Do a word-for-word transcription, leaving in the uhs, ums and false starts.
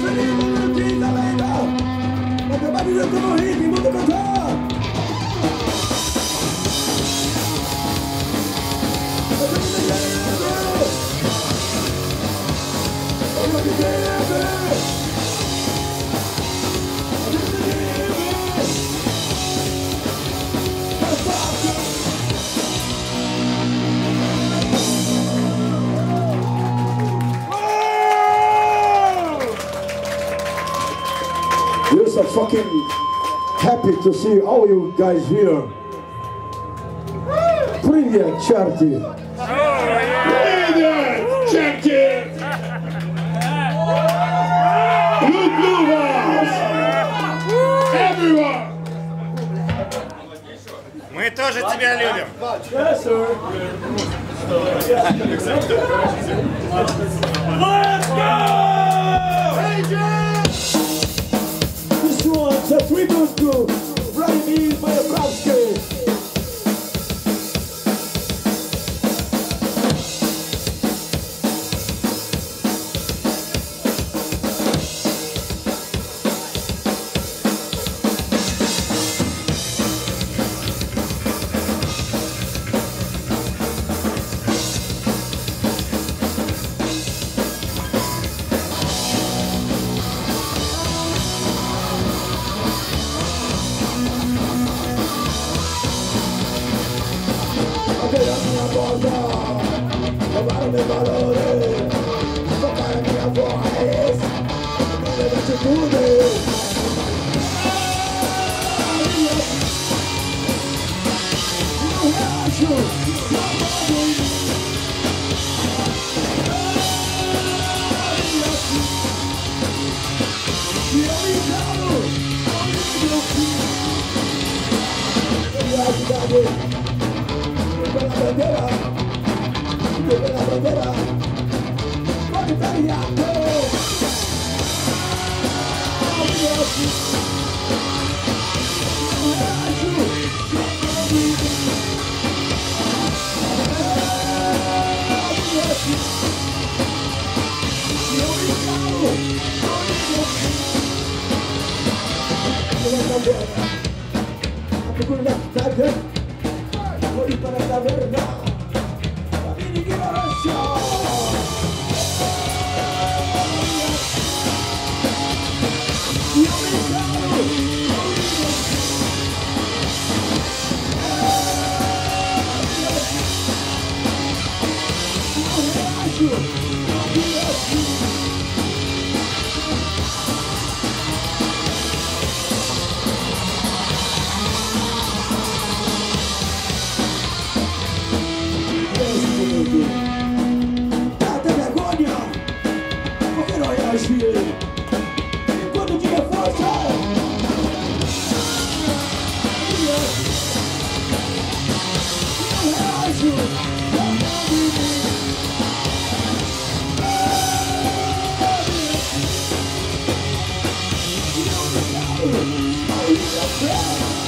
We're so fucking happy to see all you guys here. Привет, Чарти! Привет, Чарти! Люблю вас! Everyone! Мы тоже тебя любим! Yes, sir. Let's go! This one's a tribute to Vladimir Mayakovsky. Roubaram meus valores, tocaram minha voz, me leva de tudo. Eu acho, e eu me calo, meu filho. Eu acho que pela bandeira, pela bandeira, pode variar. Voy para la verdad, para mi ignorancia. Yo me calo, até vergonha, porque não reagir enquanto tinha força. Eu reajo, eu me calo, aí eu quero.